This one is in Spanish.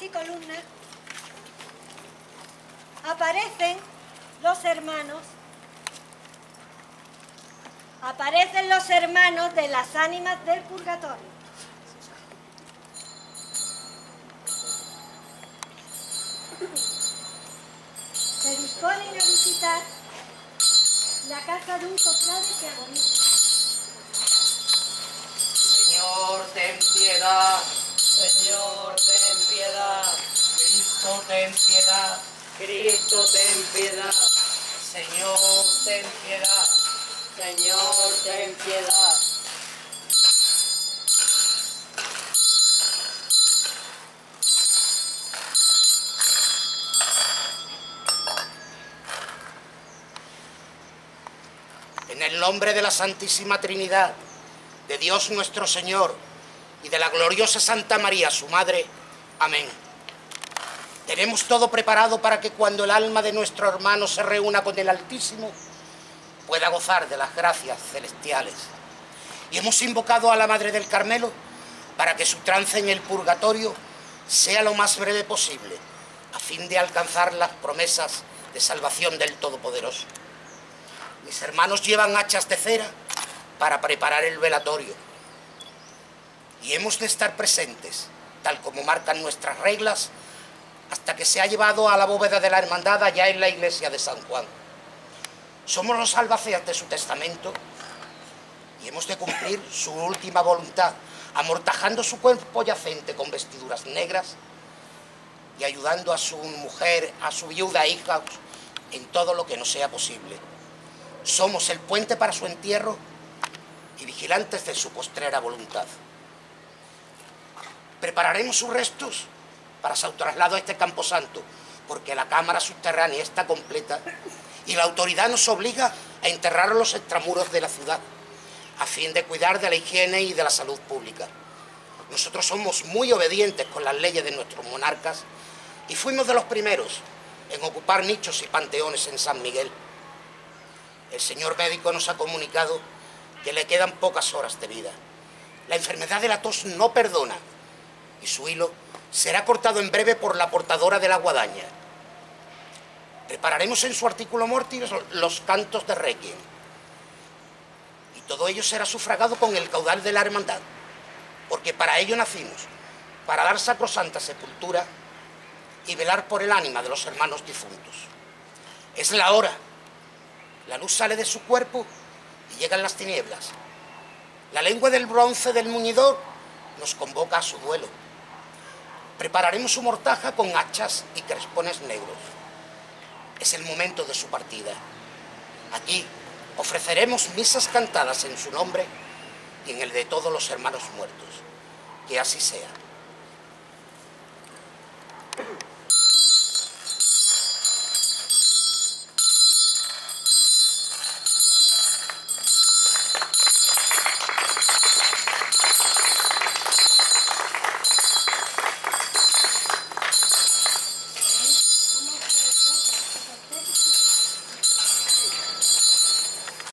y columnas aparecen los hermanos de las ánimas del purgatorio. Se disponen a visitar la casa de un cofrade que agoniza. Señor, ten piedad. Señor, ten piedad. Cristo, ten piedad. Cristo, ten piedad. Señor, ten piedad. Señor, ten piedad. En el nombre de la Santísima Trinidad, de Dios nuestro Señor y de la gloriosa Santa María, su Madre. Amén. Tenemos todo preparado para que cuando el alma de nuestro hermano se reúna con el Altísimo, pueda gozar de las gracias celestiales. Y hemos invocado a la Madre del Carmelo para que su trance en el purgatorio sea lo más breve posible, a fin de alcanzar las promesas de salvación del Todopoderoso. Mis hermanos llevan hachas de cera para preparar el velatorio. Y hemos de estar presentes, tal como marcan nuestras reglas, hasta que se ha llevado a la bóveda de la hermandad allá en la iglesia de San Juan. Somos los albaceas de su testamento y hemos de cumplir su última voluntad, amortajando su cuerpo yacente con vestiduras negras y ayudando a su mujer, a su viuda e hija en todo lo que nos sea posible. Somos el puente para su entierro y vigilantes de su postrera voluntad. Prepararemos sus restos para su traslado a este camposanto, porque la cámara subterránea está completa y la autoridad nos obliga a enterrar a los extramuros de la ciudad, a fin de cuidar de la higiene y de la salud pública. Nosotros somos muy obedientes con las leyes de nuestros monarcas y fuimos de los primeros en ocupar nichos y panteones en San Miguel. El señor médico nos ha comunicado que le quedan pocas horas de vida. La enfermedad de la tos no perdona y su hilo será cortado en breve por la portadora de la guadaña. Prepararemos en su artículo mortis los cantos de requiem y todo ello será sufragado con el caudal de la hermandad, porque para ello nacimos, para dar sacrosanta sepultura y velar por el ánima de los hermanos difuntos. Es la hora. La luz sale de su cuerpo y llegan las tinieblas. La lengua del bronce del muñidor nos convoca a su duelo. Prepararemos su mortaja con hachas y crespones negros. Es el momento de su partida. Aquí ofreceremos misas cantadas en su nombre y en el de todos los hermanos muertos. Que así sea.